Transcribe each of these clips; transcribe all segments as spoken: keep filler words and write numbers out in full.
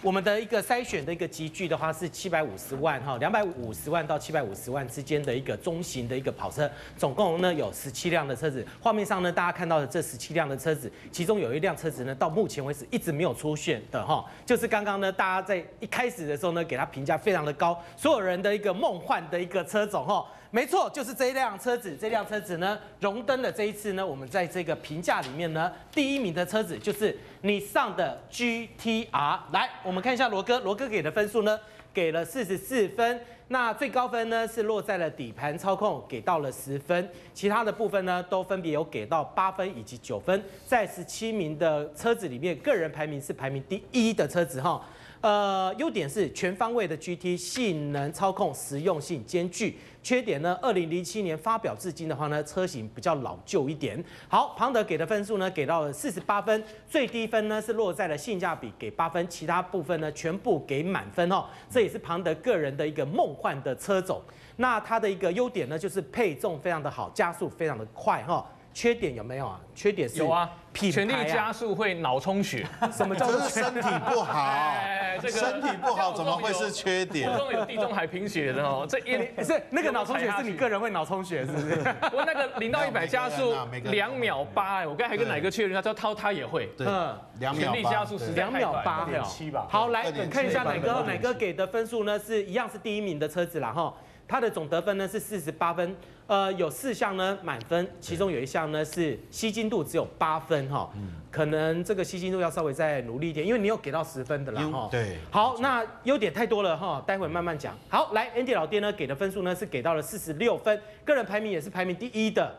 我们的一个筛选的一个集聚的话是七百五十万哈，两百五十万到七百五十万之间的一个中型的一个跑车，总共呢有十七辆的车子。画面上呢，大家看到的这十七辆的车子，其中有一辆车子呢，到目前为止一直没有出现的哈，就是刚刚呢，大家在一开始的时候呢，给它评价非常的高，所有人的一个梦幻的一个车种哈。没错，就是这一辆车子。这辆车子呢，荣登了这一次呢，我们在这个评价里面呢，第一名的车子就是你上的 G T R。来，我们看一下罗哥，罗哥给的分数呢，给了四十四分。那最高分呢是落在了底盘操控，给到了十分。其他的部分呢，都分别有给到八分以及九分。在十七名的车子里面，个人排名是排名第一的车子哈。呃，优点是全方位的 G T， 性能、操控、实用性兼具。缺点呢，二零零七年发表至今的话呢，车型比较老旧一点。好，庞德给的分数呢，给到了四十八分，最低分呢是落在了性价比，给八分，其他部分呢全部给满分哦。这也是庞德个人的一个梦幻的车种。那它的一个优点呢，就是配重非常的好，加速非常的快哈。缺点有没有啊？缺点是有啊， 品牌啊全力加速会脑充血。 什么叫做这是身体不好？ 哎这个身体不好怎么会是缺点？ 我中有地中海贫血的哦，这一是那个脑充血是你个人会脑充血是不是？ 我那个零到一百加速每个人啊两秒八哎，我刚才还跟哪一个确认，他说涛他也会。 对，两全力秒八加速实在两秒八秒七吧。 好，来看一下奶哥， 二点七奶哥给的分数呢是一样是第一名的车子啦哈，它的总得分呢是四十八分，呃，有四项呢满分，其中有一项呢是吸睛度只有八分哈，可能这个吸睛度要稍微再努力一点，因为你有给到十分的啦哈。 对， 好，那优点太多了哈，待会慢慢讲。好，来 Andy 老爹呢给的分数呢是给到了四十六分，个人排名也是排名第一的，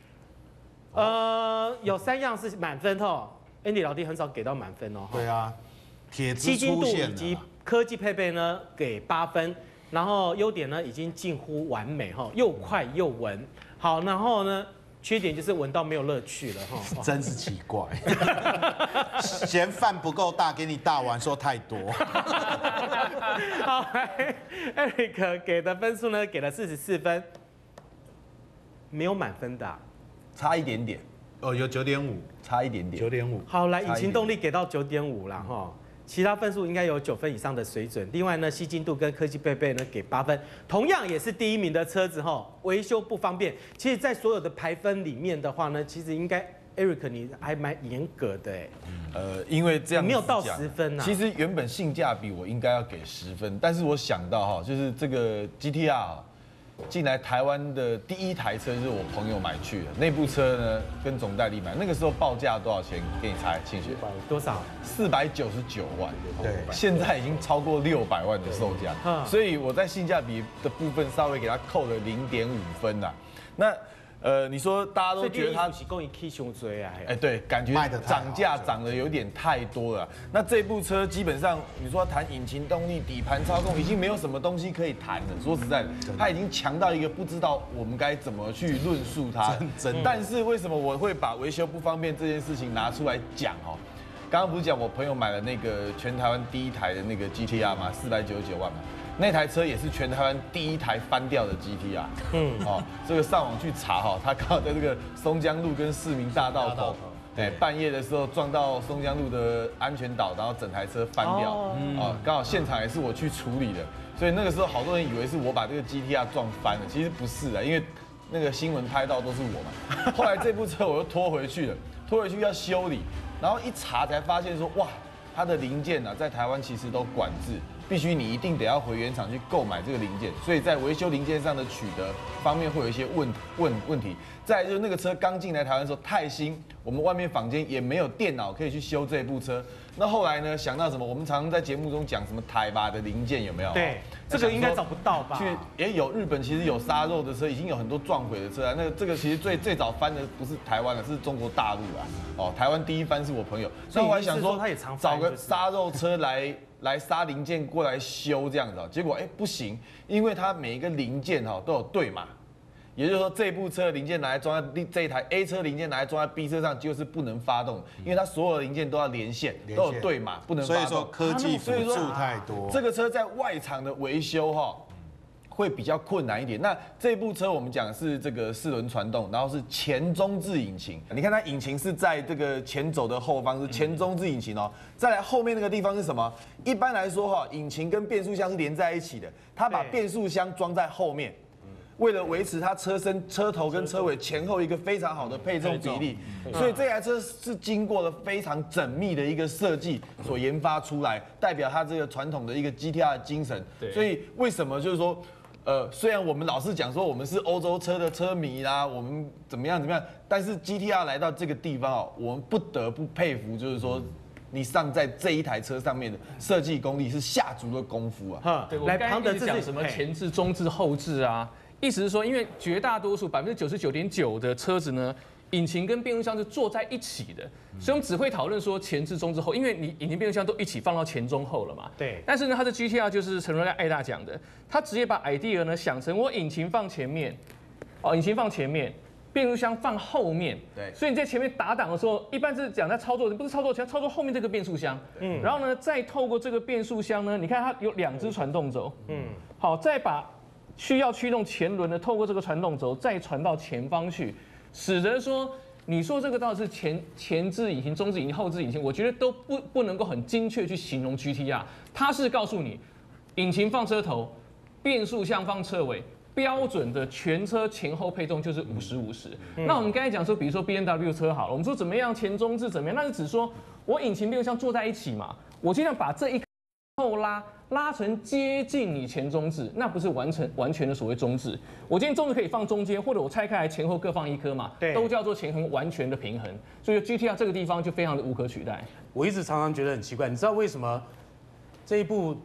呃，有三样是满分哈。Andy 老爹很少给到满分哦。 对啊，铁吸质睛度以出现了及科技配备呢给八分，然后优点呢已经近乎完美哈，又快又稳。好，然后呢缺点就是闻到没有乐趣了哈。 真是奇怪，嫌饭不够大，给你大碗说太多。 好，Eric 给的分数呢给了四十四分，没有满分的啊。 差一点点， 哦，有九点五， 差一点点。 九点五。 好，来，引差一点擎动力给到九点五啦哈，其他分数应该有九分以上的水准。另外呢，吸睛度跟科技配备呢给八分，同样也是第一名的车子哈，维修不方便。其实，在所有的排分里面的话呢，其实应该 Eric 你还蛮严格的哎， 呃，因为这样没有到子讲十分啊。 其实原本性价比我应该要给十分，但是我想到哈，就是这个 G T R 进来台湾的第一台车就是我朋友买去的，那部车呢跟总代理买，那个时候报价多少钱？给你猜，庆雪， 多少？ 四百九十九万， 对现在已经超过六百万的售价， 嗯所以我在性价比的部分稍微给它扣了零点五分啦。那呃，你说大家都觉得它是供应 K 胸椎啊？ 哎，对，感觉卖得太好涨价涨得有点太多了。那这部车基本上，你说谈引擎动力、底盘操控，已经没有什么东西可以谈了。说实在的，它已经强到一个不知道我们该怎么去论述它。 真的但是为什么我会把维修不方便这件事情拿出来讲哦？刚刚不是讲我朋友买了那个全台湾第一台的那个 G T R 嘛，四百九十九万嘛。那台车也是全台湾第一台翻掉的 G T R， 嗯，哦，这个上网去查哈，它刚好在这个松江路跟市民大道口，哎，半夜的时候撞到松江路的安全岛，然后整台车翻掉，哦，刚好现场也是我去处理的，所以那个时候好多人以为是我把这个 G T R 撞翻了，其实不是啊，因为那个新闻拍到都是我嘛。后来这部车我又拖回去了，拖回去要修理，然后一查才发现说，哇，它的零件啊，在台湾其实都管制。必须你一定得要回原厂去购买这个零件，所以在维修零件上的取得方面会有一些问问问题。再来就是那个车刚进来台湾的时候太新，我们外面坊间也没有电脑可以去修这部车。那后来呢，想到什么？我们常常在节目中讲什么台吧的零件有没有？ 对，这个应该找不到吧？ 去也有日本其实有杀肉的车，已经有很多撞毁的车啊。那这个其实最最早翻的不是台湾的，是中国大陆啊。哦，台湾第一翻是我朋友， 所以那我还想说他也常找个杀肉车来。来杀零件过来修这样子啊，结果哎不行，因为它每一个零件哈都有对码，也就是说这部车的零件拿来装在这一台 A 车零件拿来装在 B 车上就是不能发动，因为它所有的零件都要连线，都有对码，不能发动。 所以说科技辅助太多。 这个车在外厂的维修哈， 会比较困难一点。那这部车我们讲是这个四轮传动，然后是前中置引擎。你看它引擎是在这个前轴的后方，是前中置引擎哦。再来后面那个地方是什么？一般来说哈，引擎跟变速箱是连在一起的，它把变速箱装在后面。为了维持它车身、车头跟车尾前后一个非常好的配重比例，所以这台车是经过了非常缜密的一个设计所研发出来，代表它这个传统的一个 G T R 的精神。所以为什么就是说，呃，虽然我们老是讲说我们是欧洲车的车迷啦，我们怎么样怎么样，但是 G T R 来到这个地方哦，我们不得不佩服，就是说。你上在这一台车上面的设计功力是下足了功夫啊！ 对，我刚才一直讲什么前置、中置、后置啊，意思是说，因为绝大多数百分之九十九点九的车子呢，引擎跟变速箱是坐在一起的，所以我们只会讨论说前置、中置、后，因为你引擎、变速箱都一起放到前中后了嘛。 对。但是呢，它的 G T R 就是陈荣亮爱大讲的，他直接把 idea 呢想成我引擎放前面，哦，引擎放前面。变速箱放后面，对，所以你在前面打档的时候，一般是讲在操作，不是操作前操作后面这个变速箱，嗯，然后呢，再透过这个变速箱呢，你看它有两只传动轴，嗯，好，再把需要驱动前轮的透过这个传动轴再传到前方去，使得说你说这个到底是前前置引擎、中置引擎、后置引擎，我觉得都不不能够很精确去形容 G T R， 它是告诉你引擎放车头，变速箱放车尾。标准的全车前后配重就是五十五十。那我们刚才讲说，比如说 B M W 车好了，我们说怎么样前中置怎么样，那是只说我引擎变速箱坐在一起嘛，我尽量把这一后拉拉成接近你前中置，那不是完成完全的所谓中置。我今天中置可以放中间，或者我拆开来前后各放一颗嘛，都叫做前后完全的平衡。所以 G T R 这个地方就非常的无可取代。 我一直常常觉得很奇怪，你知道为什么这一部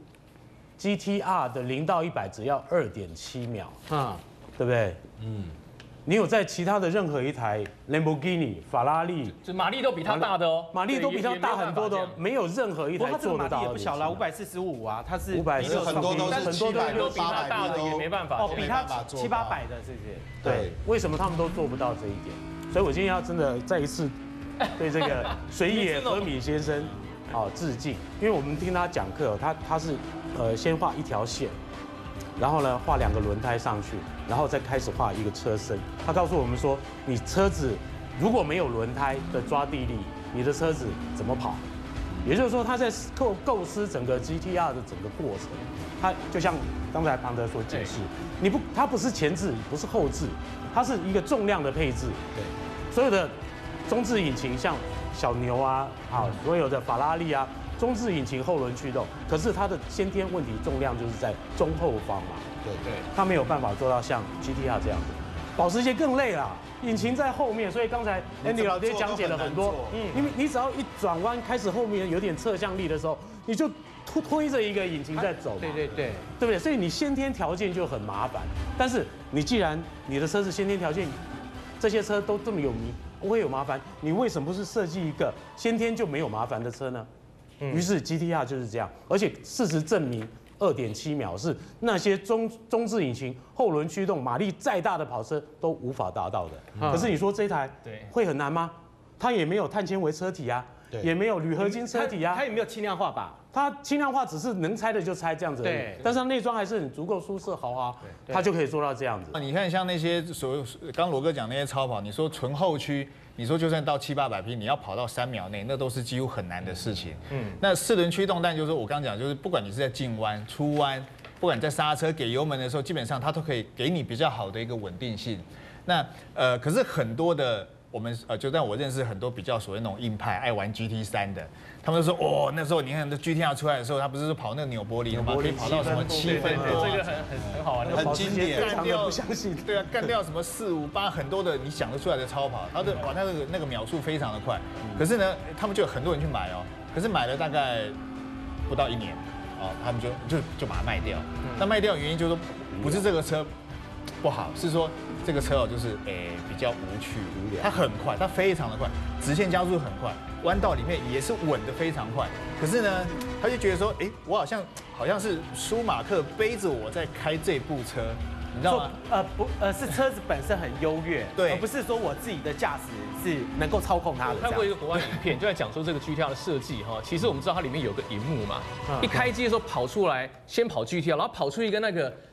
G T R 的零到一百只要二点七秒，啊，对不对？嗯，你有在其他的任何一台 Lamborghini、法拉利， 就马力都比它大的哦， 马力都比它大很多的，没有任何一台做得到。 也不小了，五百四十五啊，它是五百四十五， 很多都是七百都比它大的也没办法。 哦，比它七八百的，是不是？ 对，为什么他们都做不到这一点？所以我今天要真的再一次对这个水野和米先生。好，致敬，因为我们听他讲课，他他是呃先画一条线，然后呢画两个轮胎上去，然后再开始画一个车身。他告诉我们说，你车子如果没有轮胎的抓地力，你的车子怎么跑？也就是说，他在构构思整个 G T R 的整个过程，他就像刚才庞德所解释，你不，它不是前置，不是后置，它是一个重量的配置。对，所有的中置引擎像。小牛啊，好，所有的法拉利啊，中置引擎后轮驱动，可是它的先天问题重量就是在中后方嘛，对对，它没有办法做到像 G T R 这样子，保时捷更累啦，引擎在后面，所以刚才 Andy 老爹讲解了很多，嗯，因为你只要一转弯开始后面有点侧向力的时候，你就推推着一个引擎在走， 对对对， 对不对？所以你先天条件就很麻烦，但是你既然你的车子先天条件，这些车都这么有名。不会有麻烦，你为什么不是设计一个先天就没有麻烦的车呢？于是 G T R 就是这样，而且事实证明，二点七秒是那些中中置引擎、后轮驱动、马力再大的跑车都无法达到的。可是你说这台会很难吗？它也没有碳纤维车体啊，也没有铝合金车体啊， 它也没有轻量化吧？ 它轻量化只是能拆的就拆这样子，对。但是它内装还是很足够舒适豪华，它就可以做到这样子。 你看像那些所有刚罗哥讲那些超跑，你说纯后驱，你说就算到七八百匹，你要跑到三秒内，那都是几乎很难的事情。嗯。那四轮驱动，但就是我刚讲，就是不管你是在进弯、出弯，不管你在刹车、给油门的时候，基本上它都可以给你比较好的一个稳定性。那呃，可是很多的。我们呃，就让我认识很多比较所谓那种硬派爱玩 G T 三的，他们就说哦，那时候你看这 G T R 出来的时候，他不是跑那个扭玻璃吗？可以跑到什么七分多， 这个很很很好玩， 很经典， 干掉不相信， 对啊，干掉什么四五八很多的你想得出来的超跑，他的哇，他那个那个秒数非常的快，可是呢，他们就有很多人去买哦，可是买了大概不到一年，哦，他们就就就把它卖掉。那卖掉的原因就是说，不是这个车不好，是说。这个车哦，就是诶比较无趣无聊，它很快，它非常的快，直线加速很快，弯道里面也是稳得非常快。可是呢，他就觉得说，哎，我好像好像是舒马克背着我在开这部车，你知道吗？ 呃不呃是车子本身很优越， 对， 而不是说我自己的驾驶是能够操控它的。 我看过一个国外影片，就在讲说这个 G T R 的设计哈，其实我们知道它里面有个荧幕嘛，一开机的时候跑出来，先跑 G T R， 然后跑出一个那个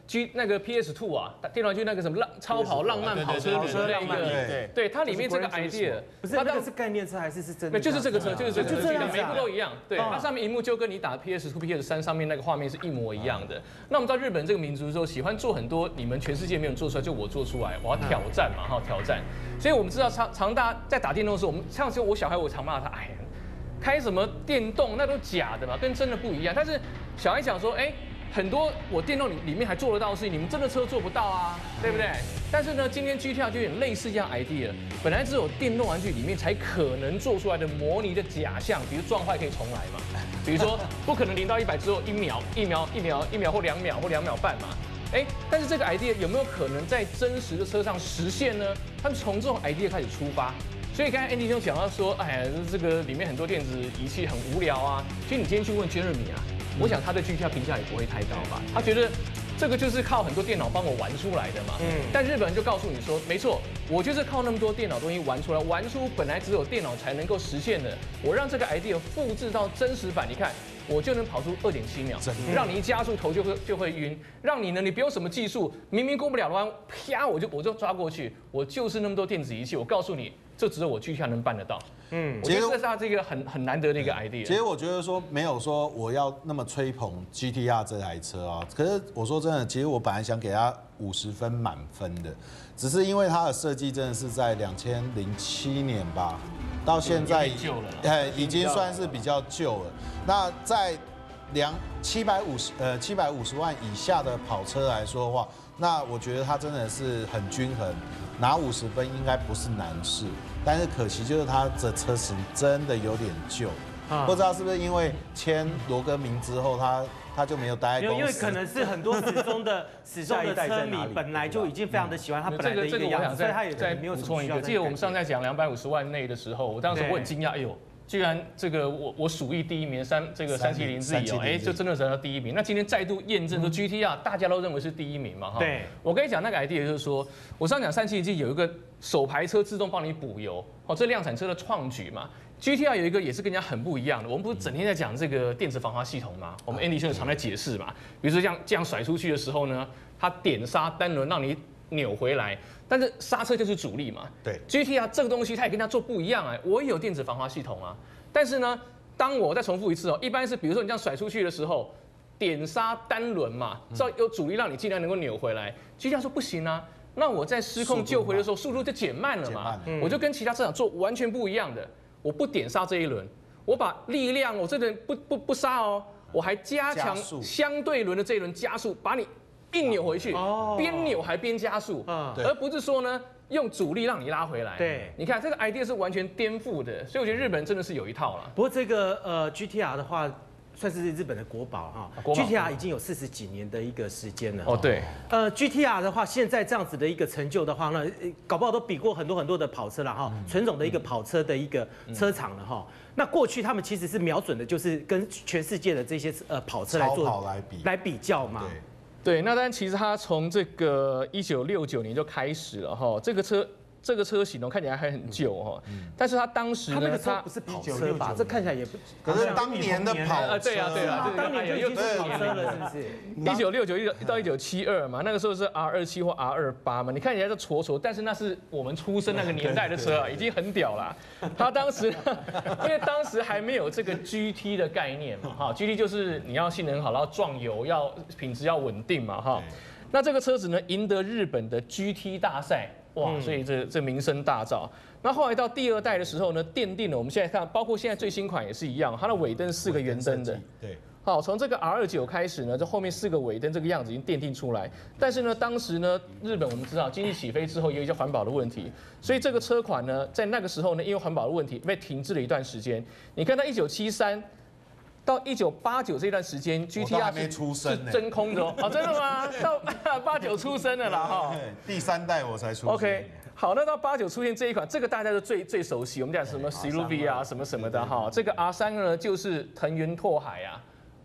G 那个 P S 二 啊，电脑就那个什么浪超跑浪漫跑车里的那个， 对对，它里面这个 idea 不是那个是概念车还是是真的？ 就是这个车，就是这个车， 就每部都一样。对，它上面荧幕就跟你打 P S 二、P S 三上面那个画面是一模一样的。那我们知道日本这个民族之后喜欢做很多你们全世界没有做出来，就我做出来，我要挑战嘛，哈，挑战。所以我们知道常常大家在打电动的时候，我们像是我小孩，我常骂他，哎呀，开什么电动那都假的嘛，跟真的不一样。但是小孩讲说，哎。很多我电动里里面还做得到的事情，你们真的车做不到啊，对不对？但是呢，今天 G T R 就有点类似这样 idea， 本来只有电动玩具里面才可能做出来的模拟的假象，比如撞坏可以重来嘛，比如说不可能零到一百只有一秒、一秒、一秒、一秒或两秒或两秒半嘛。哎，但是这个 idea 有没有可能在真实的车上实现呢？他们从这种 idea 开始出发。所以刚才 Andy 就讲到说，哎呀，这个里面很多电子仪器很无聊啊。其实你今天去问 Jeremy 啊。我想他对 G T R 评价也不会太高吧？他觉得这个就是靠很多电脑帮我玩出来的嘛。嗯。但日本人就告诉你说，没错，我就是靠那么多电脑东西玩出来，玩出本来只有电脑才能够实现的，我让这个 idea 复制到真实版，你看我就能跑出二点七秒，让你一加速头就会就会晕，让你呢你不用什么技术，明明过不了弯，啪我就我就抓过去，我就是那么多电子仪器，我告诉你，这只有我 G T R 能办得到。嗯，我觉得这是他这个很很难得的一个 idea。 其实我觉得说没有说我要那么吹捧 G T R 这台车啊，可是我说真的，其实我本来想给它五十分满分的，只是因为它的设计真的是在两千零七年吧，到现在旧了， 呃，已经算是比较旧了。那在两七百五十呃七百五十万以下的跑车来说的话，那我觉得它真的是很均衡，拿五十分应该不是难事。但是可惜就是它的车型真的有点旧，不知道是不是因为签罗哥名之后，他他就没有待在公司。 因为可能是很多始终的始终的车迷本来就已经非常的喜欢他本来的一个样子，所以他也再没有补充一个。记得我们上次在讲两百五十万内的时候，我当时我很惊讶，哎呦。居然这个我我数一第一名三这个三七零 Z 哦，哎，就真的得到第一名。那今天再度验证说 G T R 大家都认为是第一名嘛哈。 对， 我跟你讲那个 idea 就是说，我上讲三七零 Z 有一个手排车自动帮你补油，哦，这量产车的创举嘛。G T R 有一个也是跟人家很不一样的，我们不是整天在讲这个电子防滑系统吗？我们 Andy 先生常在解释嘛，比如说这样这样甩出去的时候呢，它点刹单轮让你扭回来。但是刹车就是主力嘛， 对 ，G T R 这个东西它也跟它做不一样哎，我也有电子防滑系统啊，但是呢，当我再重复一次哦，一般是比如说你这样甩出去的时候，点刹单轮嘛，知道有阻力让你尽量能够扭回来 ，G T R 说不行啊，那我在失控救回的时候速度就减慢了嘛，我就跟其他车厂做完全不一样的，我不点刹这一轮，我把力量我这轮不不不刹哦，我还加强相对轮的这一轮加速，把你。硬扭回去，边扭还边加速，而不是说呢用阻力让你拉回来。 对， 你看这个 idea 是完全颠覆的，所以我觉得日本人真的是有一套了。 不过这个呃 G T R 的话，算是日本的国宝哈。G T R 已经有四十几年的一个时间了。 哦，对。 呃 G T R 的话，现在这样子的一个成就的话，那搞不好都比过很多很多的跑车了哈，纯种的一个跑车的一个车厂了哈。那过去他们其实是瞄准的，就是跟全世界的这些呃跑车来做来比来比较嘛。 对，那但其实它从这个一九六九年就开始了哈，这个车这个车型哦看起来还很旧哈，但是它当时呢， 它那个车不是跑车吧？这看起来也不， 可是当年的跑车， 对啊对啊， 当年就已经是跑车了，是不是？ 一九六九一到一九七二嘛，那个时候是 R 二七或 R 二八嘛，你看起来是挫挫，但是那是我们出生那个年代的车啊，已经很屌了。它当时因为当时还没有这个 G T 的概念嘛，哈 ，G T 就是你要性能好，然后撞油要品质要稳定嘛，哈。那这个车子呢，赢得日本的 G T 大赛，哇，所以这这名声大噪。那后来到第二代的时候呢，奠定了我们现在看，包括现在最新款也是一样，它的尾灯四个圆灯的， 对。 好，从这个 R 二九开始呢，这后面四个尾灯这个样子已经奠定出来。但是呢，当时呢，日本我们知道经济起飞之后也有一些环保的问题，所以这个车款呢，在那个时候呢，因为环保的问题被停滞了一段时间。你看到一九七三。到一九八九这段时间 ，G T R 还没出生呢， 真空的哦，哦真的吗？到八九出生了啦哈， 第三代我才出。 OK， 好，那到八九出现这一款，这个大家都最最熟悉，我们讲什么 C R V 啊，什么什么的哈，这个 R 三呢就是藤原拓海啊，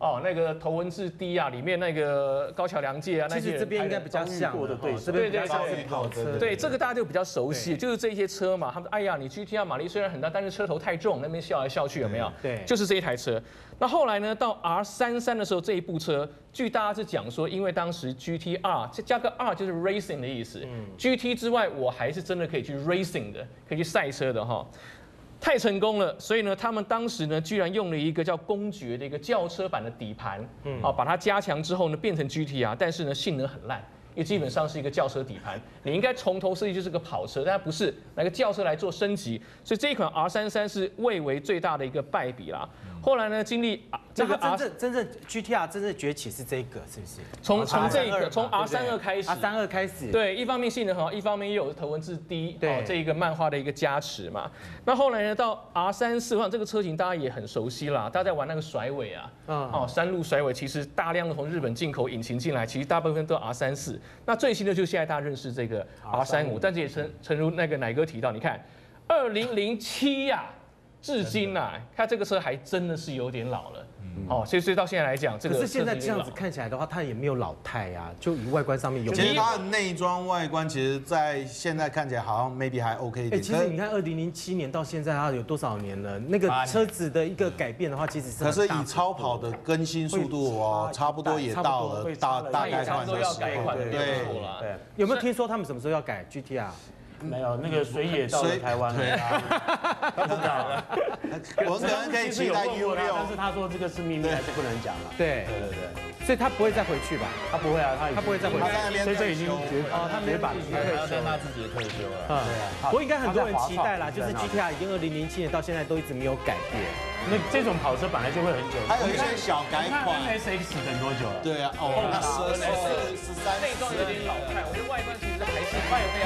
哦，那个头文字 D 啊，里面那个高桥良介啊，那些其实这边应该比较像的对手， 这边比较像对是跑车。 对，这个大家就比较熟悉，就是这些车嘛。他们哎呀，你 G T R 马力虽然很大，但是车头太重，那边笑来笑去有没有？ 对， 就是这一台车。那后来呢，到 R 三三的时候，这一部车，据大家是讲说，因为当时 G T R 这加个 R 就是 racing 的意思、嗯、，G T 之外，我还是真的可以去 racing 的，可以去赛车的哈。太成功了，所以呢，他们当时呢，居然用了一个叫公爵的一个轿车版的底盘，嗯，啊，把它加强之后呢，变成 G T R， 但是呢，性能很烂，因为基本上是一个轿车底盘，你应该从头设计就是个跑车，但它不是，拿个轿车来做升级，所以这一款 R 三三是蔚为最大的一个败笔啦。后来呢，经历这个 R 真正真正 G T R 真正崛起是这个，是不是？ 从从这个从 R 三二开始 ，R 三二开始， 对，一方面性能很好，一方面又有头文字 D 对、 哦、这一个漫画的一个加持嘛。那后来呢，到 R 三四，我想这个车型大家也很熟悉啦，大家在玩那个甩尾啊，嗯、哦，山路甩尾，其实大量的从日本进口引擎进来，其实大部分都 R 三四。那最新的就是现在大家认识这个 R 三五，但是也诚诚如那个乃哥提到，你看二零零七呀。至今啊，看这个车还真的是有点老了，嗯、哦，所以所以到现在来讲，这个可是现在这样子看起来的话，它也没有老态啊，就以外观上面有。 其实它的内装外观，其实在现在看起来好像 maybe 还 OK 一点。 哎，其实你看二零零七年到现在，它有多少年了？那个车子的一个改变的话，其实是可是以超跑的更新速度哦，差不多也到了大大概款的时候， 对对。有没有听说他们什么时候要改 G T R？ 没有，那个水野到了台湾了，对啊，他知道了。 我们可能可以期待 U 六， 但是他说这个是秘密，还是不能讲了。 对对对对，所以他不会再回去吧？ 他不会啊，他他不会再回去， 所以这已经绝哦，他绝版了， 他要在他自己的退休了。 嗯，对啊。不过应该很多人期待啦，就是 G T R 已经二零零七年到现在都一直没有改变。 那这种跑车本来就会很久， 还有一些小改款。 N S X 等多久了？ 对啊，哦，那十十三内装有点老态，我觉得外观其实还是外观。